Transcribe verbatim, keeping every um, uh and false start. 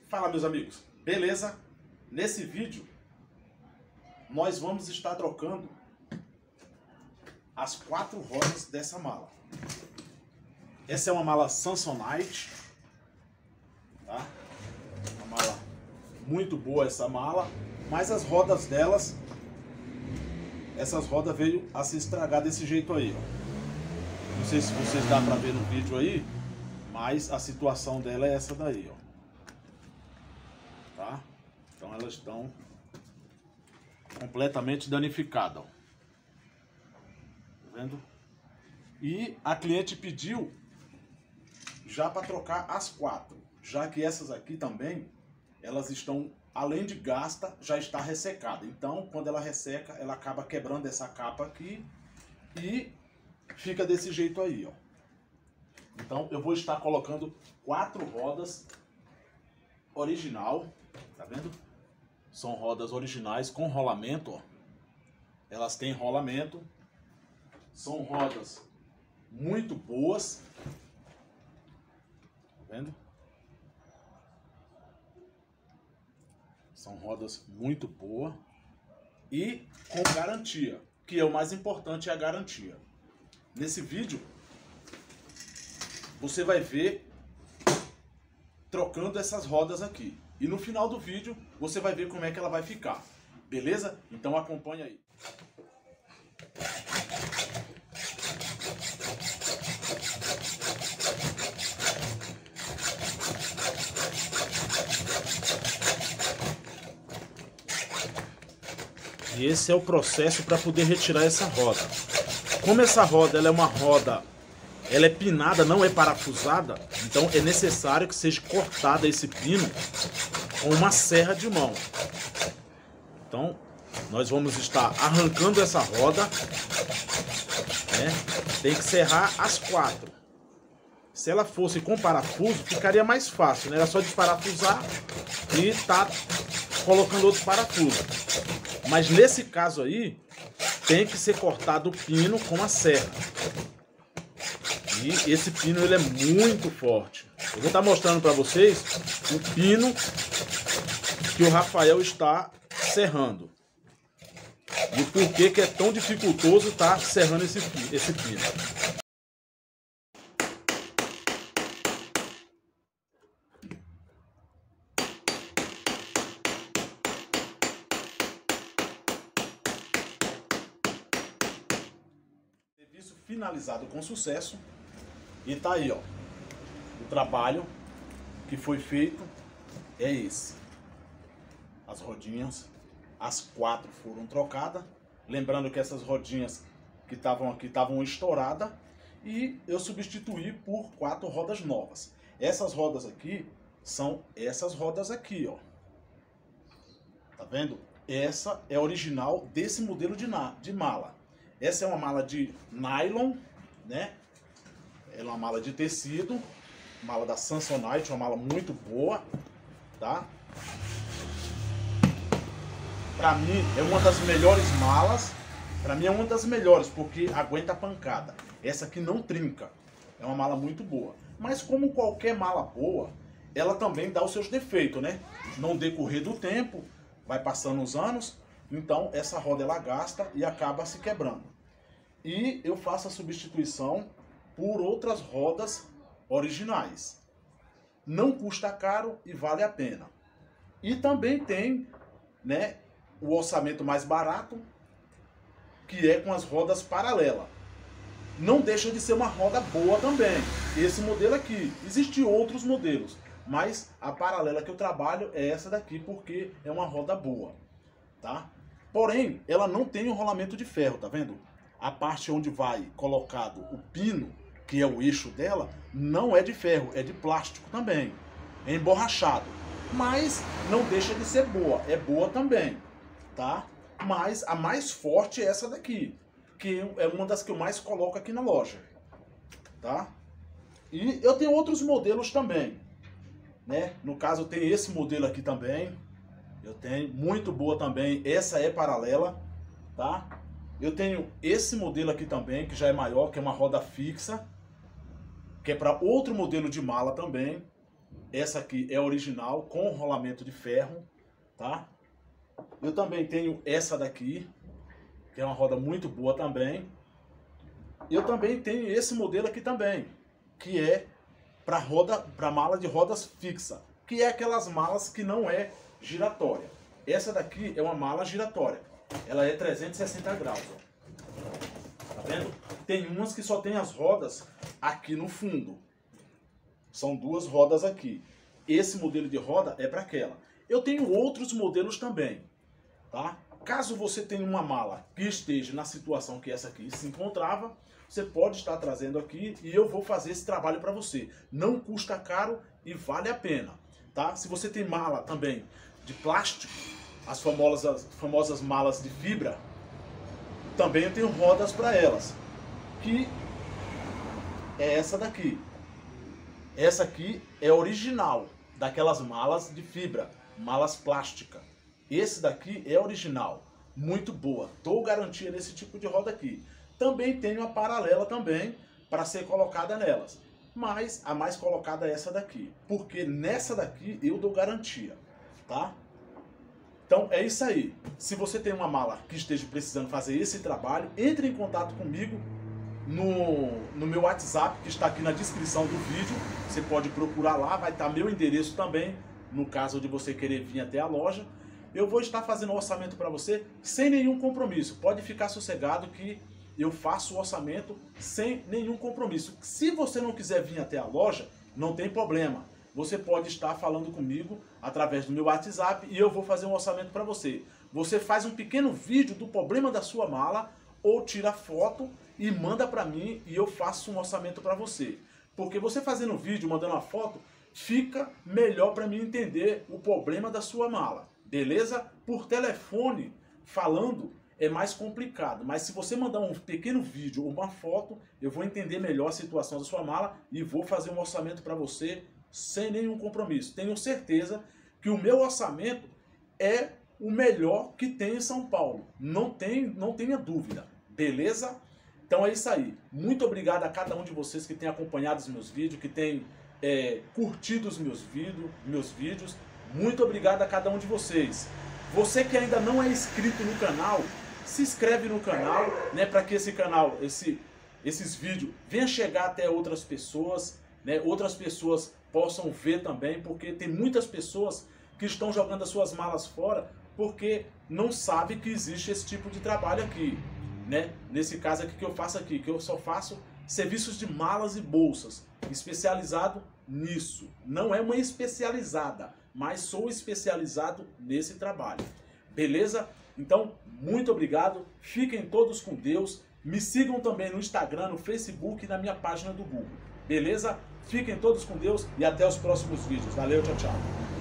Fala, meus amigos, beleza? Nesse vídeo nós vamos estar trocando as quatro rodas dessa mala. Essa é uma mala Samsonite, tá? Uma mala muito boa essa mala, mas as rodas delas, essas rodas veio a se estragar desse jeito aí, ó. Não sei se vocês dá pra ver no vídeo aí, mas a situação dela é essa daí, ó. Tá? Então elas estão completamente danificadas, ó. Tá vendo? E a cliente pediu já para trocar as quatro, já que essas aqui também, elas estão, além de gasta, já está ressecada. Então, quando ela resseca, ela acaba quebrando essa capa aqui e fica desse jeito aí, ó. Então, eu vou estar colocando quatro rodas original, tá vendo? São rodas originais com rolamento, ó. Elas têm rolamento. São rodas muito boas. Tá vendo? São rodas muito boas e com garantia, que é o mais importante, é a garantia. Nesse vídeo você vai ver trocando essas rodas aqui. E no final do vídeo você vai ver como é que ela vai ficar. Beleza? Então acompanha aí. E esse é o processo para poder retirar essa roda. Como essa roda ela é uma roda, ela é pinada, não é parafusada, então é necessário que seja cortada esse pino com uma serra de mão. Então nós vamos estar arrancando essa roda, né? Tem que serrar as quatro. Se ela fosse com parafuso, ficaria mais fácil, né? Era só desparafusar e tá colocando outro parafuso. Mas nesse caso aí, tem que ser cortado o pino com a serra. E esse pino ele é muito forte. Eu vou estar mostrando para vocês o pino que o Rafael está serrando. E por que que é tão dificultoso estar serrando esse, esse pino. Serviço finalizado com sucesso. E tá aí, ó. O trabalho que foi feito é esse. As rodinhas, as quatro foram trocadas. Lembrando que essas rodinhas que estavam aqui estavam estouradas. E eu substituí por quatro rodas novas. Essas rodas aqui são essas rodas aqui, ó. Tá vendo? Essa é a original desse modelo de, de mala. Essa é uma mala de nylon, né? É uma mala de tecido, mala da Samsonite, uma mala muito boa, tá? Pra mim é uma das melhores malas, pra mim é uma das melhores, porque aguenta a pancada. Essa aqui não trinca, é uma mala muito boa. Mas como qualquer mala boa, ela também dá os seus defeitos, né? No decorrer do tempo, vai passando os anos, então essa roda ela gasta e acaba se quebrando. E eu faço a substituição por outras rodas originais. Não custa caro e vale a pena. E também tem, né, o orçamento mais barato, que é com as rodas paralelas. Não deixa de ser uma roda boa também. Esse modelo aqui. Existem outros modelos, mas a paralela que eu trabalho é essa daqui, porque é uma roda boa, tá? Porém, ela não tem um rolamento de ferro, tá vendo? A parte onde vai colocado o pino, que é o eixo dela, não é de ferro, é de plástico também. É emborrachado. Mas não deixa de ser boa, é boa também, tá? Mas a mais forte é essa daqui, que é uma das que eu mais coloco aqui na loja, tá? E eu tenho outros modelos também, né? No caso tem esse modelo aqui também, eu tenho, muito boa também, essa é paralela, tá? Eu tenho esse modelo aqui também, que já é maior, que é uma roda fixa, que é para outro modelo de mala também. Essa aqui é original, com rolamento de ferro, tá? Eu também tenho essa daqui, que é uma roda muito boa também. Eu também tenho esse modelo aqui também, que é para roda, para mala de rodas fixa, que é aquelas malas que não é giratória. Essa daqui é uma mala giratória. Ela é trezentos e sessenta graus, ó. Tá vendo? Tem umas que só tem as rodas aqui no fundo. São duas rodas aqui. Esse modelo de roda é para aquela. Eu tenho outros modelos também, tá? Caso você tenha uma mala que esteja na situação que essa aqui se encontrava, você pode estar trazendo aqui e eu vou fazer esse trabalho para você. Não custa caro e vale a pena, tá? Se você tem mala também de plástico, as famosas, as famosas malas de fibra, também eu tenho rodas para elas, que é essa daqui. Essa aqui é original, daquelas malas de fibra, malas plásticas. Esse daqui é original, muito boa. Dou garantia nesse tipo de roda aqui. Também tenho a paralela também, para ser colocada nelas. Mas a mais colocada é essa daqui, porque nessa daqui eu dou garantia, tá? Então é isso aí. Se você tem uma mala que esteja precisando fazer esse trabalho, entre em contato comigo no, no meu WhatsApp, que está aqui na descrição do vídeo. Você pode procurar lá, vai estar meu endereço também, no caso de você querer vir até a loja. Eu vou estar fazendo o orçamento para você sem nenhum compromisso. Pode ficar sossegado que eu faço o orçamento sem nenhum compromisso. Se você não quiser vir até a loja, não tem problema. Você pode estar falando comigo através do meu WhatsApp e eu vou fazer um orçamento para você. Você faz um pequeno vídeo do problema da sua mala ou tira foto e manda para mim e eu faço um orçamento para você. Porque você fazendo um vídeo, mandando uma foto, fica melhor para mim entender o problema da sua mala. Beleza? Por telefone, falando, é mais complicado. Mas se você mandar um pequeno vídeo ou uma foto, eu vou entender melhor a situação da sua mala e vou fazer um orçamento para você sem nenhum compromisso. Tenho certeza que o meu orçamento é o melhor que tem em São Paulo. Não, tem, não tenha dúvida. Beleza? Então é isso aí. Muito obrigado a cada um de vocês que tem acompanhado os meus vídeos, que tem é, curtido os meus, vídeo, meus vídeos. Muito obrigado a cada um de vocês. Você que ainda não é inscrito no canal, se inscreve no canal, né, para que esse canal, esse, esses vídeos venham chegar até outras pessoas, né, outras pessoas possam ver também, porque tem muitas pessoas que estão jogando as suas malas fora porque não sabem que existe esse tipo de trabalho aqui, né? Nesse caso aqui que eu faço aqui, que eu só faço serviços de malas e bolsas, especializado nisso. Não é uma especializada, mas sou especializado nesse trabalho. Beleza? Então, muito obrigado. Fiquem todos com Deus. Me sigam também no Instagram, no Facebook e na minha página do Google. Beleza? Fiquem todos com Deus e até os próximos vídeos. Valeu, tchau, tchau.